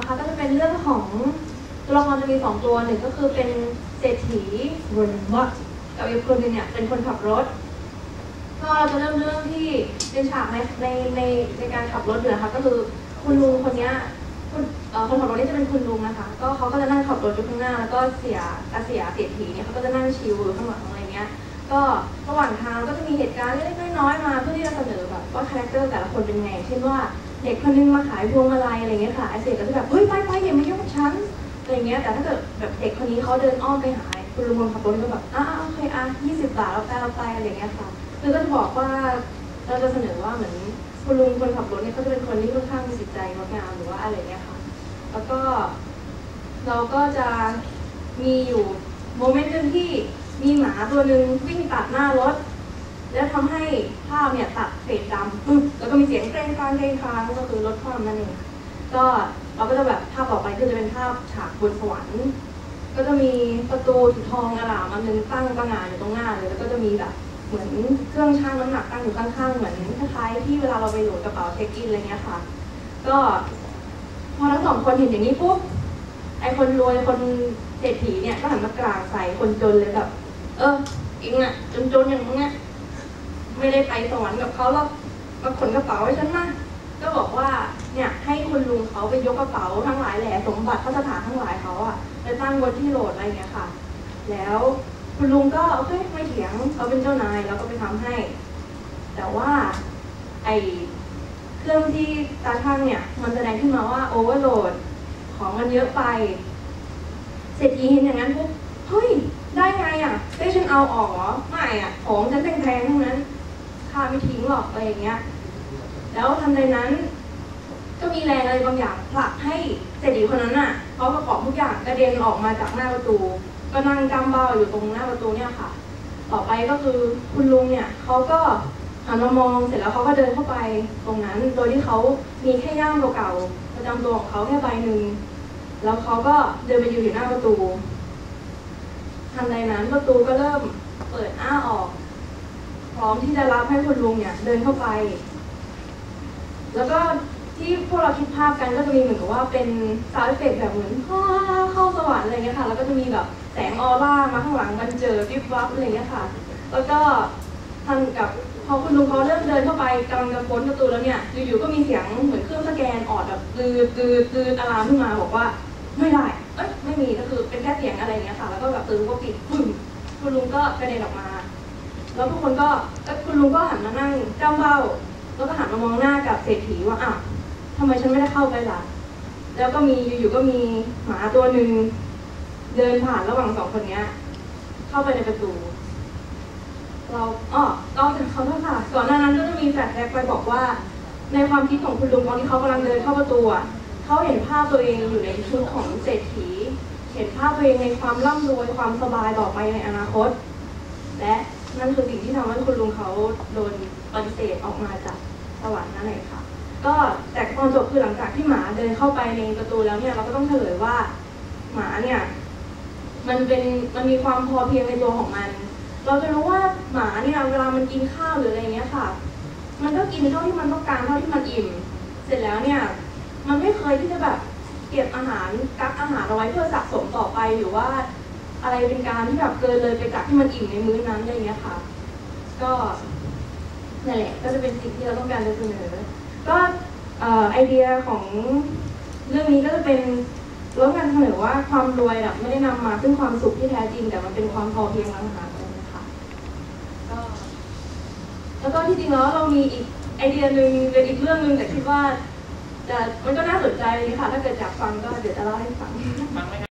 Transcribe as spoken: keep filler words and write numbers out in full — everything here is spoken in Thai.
นะคะก็จะเป็นเรื่องของตัวละครจะมีสองตัวหนึ่งก็คือเป็นเศรษฐีรวยมากกับอีกคนหนึ่งเนี่ยเป็นคนขับรถก็เราจะเริ่มเรื่องที่เป็นฉากในในในในการขับรถอยู่นะคะก็คือคุณลุงคนนี้คนคนขับรถนี่จะเป็นคุณลุงนะคะก็เขาก็จะนั่งขับรถอยู่ข้างหน้าแล้วก็เสียอาเสียเศรษฐีเนี่ยเขาก็จะนั่งชิลอยู่ข้างหลังอะไรเงี้ยก็ระหว่างทางก็จะมีเหตุการณ์เล็กๆน้อยๆมาเพื่อที่จะเสนอแบบว่าคาแรคเตอร์แต่ละคนเป็นไงเช่นว่าเด็กคนนึงมาขายพวงมาลัยอะไรเงี้ยค่ะไอเศษก็จะแบบเฮ้ยไปไปอย่ามายุ่งกับฉันอะไรเงี้ยแต่ถ้าเกิดแบบเด็กคนนี้เขาเดินอ้อมไปหาคุณลุงคนขับรถก็แบบอ่ะโอเคอ่ะยี่สิบบาทเราไปเราไปอะไรเงี้ยค่ะคือก็จะบอกว่าเราจะเสนอว่าเหมือนคุณลุงคนขับรถเนี่ยเขาจะเป็นคนที่ค่อนข้างมีจิตใจงดงามหรือว่าอะไรเงี้ยค่ะแล้วก็เราก็จะมีอยู่โมเมนต์หนึ่งที่มีหมาตัวหนึ่งวิ่งตัดหน้ารถแล้วทำให้ภาพเนี่ยตัดเฟดดำแล้วก็มีเสียงเกรงคางเกรงคางก็คือรถคว่ำนั่นเองก็เราก็จะแบบภาพต่อไปก็จะเป็นภาพฉากบนสวรรค์ก็จะมีประตูสีทองอลามอันนึงตั้งประหง่านอยู่ตรงหน้าเลยแล้วก็จะมีแบบเหมือนเครื่องชั่งน้ำหนักตั้งอยู่ข้างๆเหมือนคล้ายๆที่เวลาเราไปโหลดกระเป๋าเช็คอินอะไรเงี้ยค่ะก็พอทั้งสองคนเห็นอย่างนี้ปุ๊บไอคนรวยคนเศรษฐีเนี่ยก็หันมากร่างใส่คนจนเลยแบบเออเองอะจนๆอย่างมึงอะไม่ได้ไปสวรรค์กับเขาหรอกมาขนกระเป๋าให้ฉันมาก็บอกว่าเนี่ยให้คุณลุงเขาไปยกกระเป๋าทั้งหลายแหล่สมบัติพระสถานทั้งหลายเขาอะไปตั้งบนที่โหลดอะไรเงี้ยค่ะแล้วคุณลุงก็โอเคไม่เถียงเขาเป็นเจ้านายแล้วก็ไปทำให้แต่ว่าไอเครื่องที่ตาช่างเนี่ยมันแสดงขึ้นมาว่าโอเวอร์โหลดของมันเยอะไปเศรษฐีเห็นอย่างนั้นปุ๊บเฮ้ยได้ไงอ่ะได้ฉันเอาออกเหรอไม่อ่ะของฉันแพงๆทั้งนั้นค่าไม่ทิ้งหรอกอะไรอย่างเงี้ยแล้วทันใดนั้นก็มีแรงอะไรบางอย่างผลักให้เศรษฐีคนนั้นอ่ะเขาประกอบทุกอย่างกระเด็นออกมาจากหน้าประตูก็นั่งจำเบ้าอยู่ตรงหน้าประตูเนี่ยค่ะต่อไปก็คือคุณลุงเนี่ยเขาก็หันมามองเสร็จแล้วเขาก็เดินเข้าไปตรงนั้นโดยที่เขามีแค่ย่ามเก่าๆประจำตัวของเขาแค่ใบหนึ่งแล้วเขาก็เดินไปยืนอยู่หน้าประตูทันใดนั้นประตูก็เริ่มเปิดอ้าออกพร้อมที่จะรับให้คุณลุงเนี่ยเดินเข้าไปแล้วก็ที่พวกเราคิดภาพกันก็จะมีเหมือนกับว่าเป็นซาวด์เอฟเฟกต์แบบเหมือนเข้าสวรรค์อะไรเงี้ยค่ะแล้วก็จะมีแบบแสงออร่ามาข้างหลังมันเจอวิบวับอะไรเงี้ยค่ะแล้วก็ทันกับพอคุณลุงเขาเริ่มเดินเข้าไปกำลังจะพ้นประตูแล้วเนี่ยอยู่ๆก็มีเสียงเหมือนเครื่องสแกนออดแบบตืดตืดตืดอะลามขึ้นมาบอกว่าไม่ได้เอ้ยไม่มีก็คือเป็นแค่เสียงอะไรเงี้ยค่ะแล้วก็แบบตื่นก็ปิดปึ้งคุณลุงก็กระเด็นออกมาแล้วทุกคนก็คุณลุงก็หันมานั่งจ้ำเบ้าแล้วก็หันมามองหน้ากับเศรษฐีว่าอ้าวทำไมฉันไม่ได้เข้าไปล่ะแล้วก็มีอยู่ๆก็มีหมาตัวหนึ่งเดินผ่านระหว่างสองคนนี้เข้าไปในประตูเราอ๋อเราจะเขาด้วยค่ะก่อนหน้านั้นก็จะมีแฟลชแบ็กไปบอกว่าในความคิดของคุณลุงตอนที่เขากำลังเดินเข้าประตูอ่ะเขาเห็นภาพตัวเองอยู่ในชุดของเศรษฐีเห็นภาพตัวเองในความร่ำรวยความสบายต่อไปในอนาคตและนั่นคือสิ่งที่ทำให้คุณลุงเขาโดนปฏิเสธออกมาจากสวรรค์นั่นเองค่ะก็แต่ตอนจบคือหลังจากที่หมาเดินเข้าไปในประตูแล้วเนี่ยเราก็ต้องเฉลยว่าหมาเนี่ยมันเป็นมันมีความพอเพียงในตัวของมันเราจะรู้ว่าหมาเนี่ยเวลามันกินข้าวหรืออะไรเงี้ยค่ะมันก็กินเท่าที่มันต้องการเท่าที่มันอิ่มเสร็จแล้วเนี่ยมันไม่เคยที่จะแบบเก็บอาหารกักอาหารเอาไว้เพื่อสะสมต่อไปหรือว่าอะไรเป็นการที่แบบเกินเลยไปจากที่มันอิ่มในมื้อนั้นอะไรเงี้ยค่ะก็นั่นแหละก็จะเป็นสิ่งที่เราต้องการจะเสนอก็ไอเดียของเรื่องนี้ก็จะเป็นเรื่องการเสนอว่าความรวยแบบไม่ได้นำมาซึ่งความสุขที่แท้จริงแต่มันเป็นความพอเพียงต่างหากนะคะก็แล้วก็ที่จริงแล้วเรามีอีกไอเดียหนึ่งเป็นอีกเรื่องหนึ่งแต่คิดว่าจะมันก็น่าสนใจเลยค่ะถ้าเกิดอยากฟังก็เดี๋ยวจะเล่าให้ฟังฟังไหมคะ